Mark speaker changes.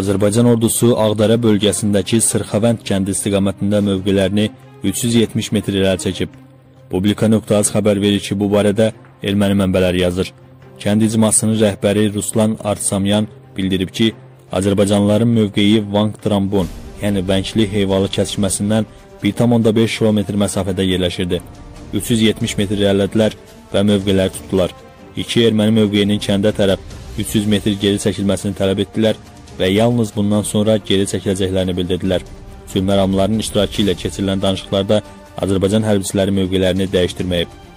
Speaker 1: Azərbaycan ordusu Ağdərə bölgəsindəki Sırxavənd kəndi istiqamətində mövqelərini 370 metr irəli çəkib. Publika.az xəbər verir ki, bu barədə erməni mənbələri yazır. Kənd icmasının rəhbəri Ruslan Artsamyan bildirib ki, Azərbaycanlıların mövqeyi Vanq-Trambon, yəni Vəngli heyvalı kəsişməsindən 1,5 km məsafədə yerləşirdi. 370 metr irəlilədilər və mövqeləri tutdular. İki erməni mövqeyinin kəndə tərəf 300 metr geri çəkilməsini tələb etdilər və yalnız bundan sonra geri çəkiləcəklərini bildirdilər. Sülh məramlarının iştirakı ilə keçirilən danışıqlarda Azərbaycan hərbçiləri mövqelərini dəyişdirməyib.